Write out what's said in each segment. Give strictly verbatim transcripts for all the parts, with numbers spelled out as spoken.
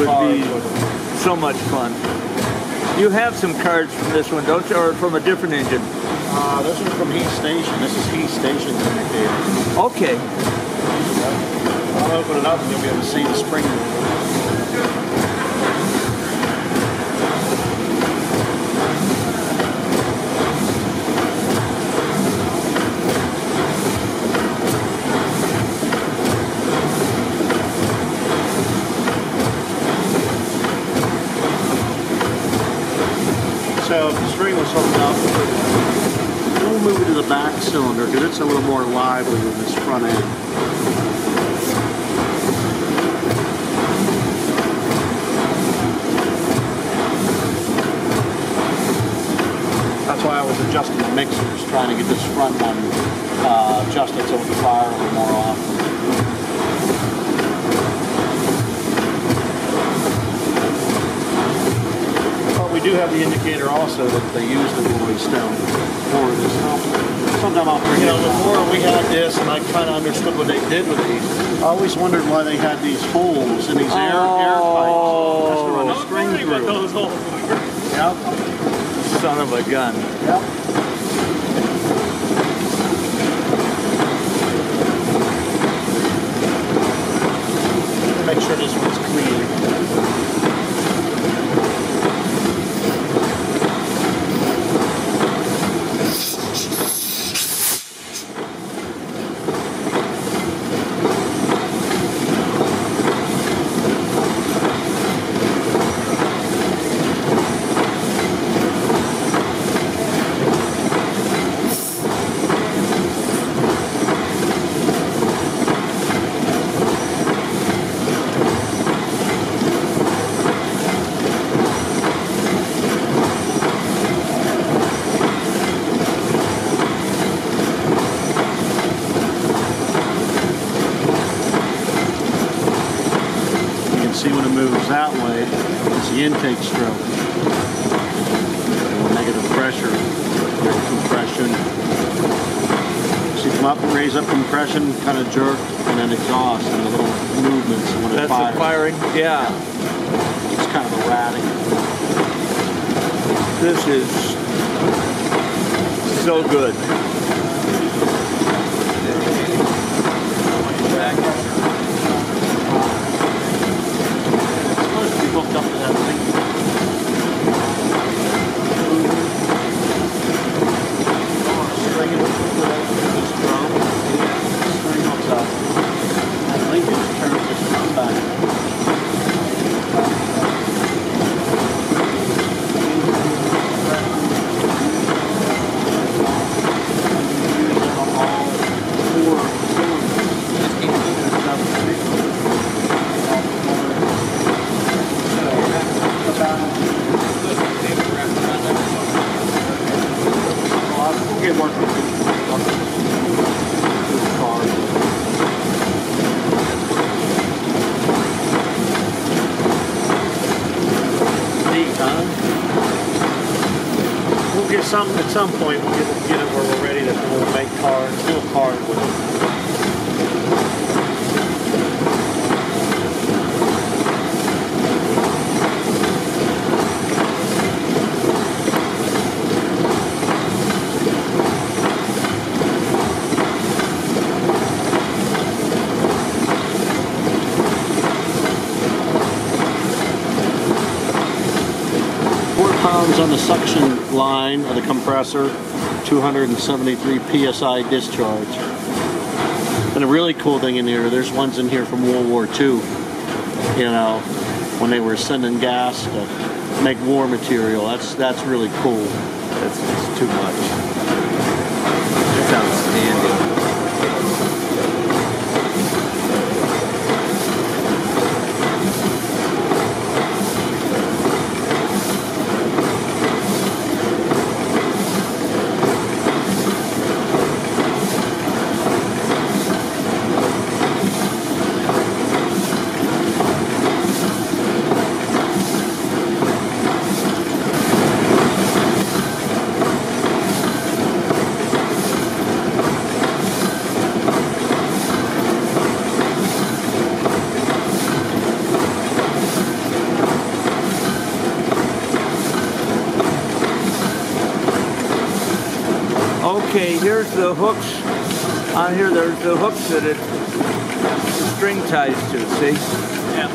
would be so much fun. You have some cards from this one, don't you? Or from a different engine? Uh, this is from Heat Station. This is Heat Station indicator. Okay. I'll open it up and you'll be able to see the spring. So if the string was hooked up, we'll move it to the back cylinder because it's a little more lively than this front end. That's why I was adjusting the mixers, trying to get this front one uh, adjusted so it would fire a little more often. We do have the indicator also that they use the Rolling Stone for this. Sometime I'll bring, you know, before we had this and I kind of understood what they did with these, I always wondered why they had these holes in these air, oh. air pipes just to run a string through. Those holes. Yep. Son of a gun. Yep. Make sure this one's clean. See when it moves that way, it's the intake stroke. Negative pressure, compression. So you come up and raise up compression, kind of jerk, and then exhaust, and the little movements when it fires. That's the firing? Yeah. It's kind of erratic. This is so good. Hooked up to that thing. String it with this drum. String hooks up. And link it, turn it, just comes back. Some, at some point we'll get, get it where we're ready to we'll make cards, do a card with it. Pounds on the suction line of the compressor, two hundred seventy-three P S I discharge. And a really cool thing in here, there's ones in here from World War Two, you know, when they were sending gas to make war material. That's that's really cool. That's just too much. It's outstanding. Okay, here's the hooks. On here, there's the hooks that it the string ties to, see? Yeah.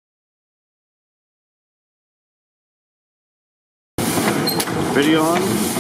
Video on?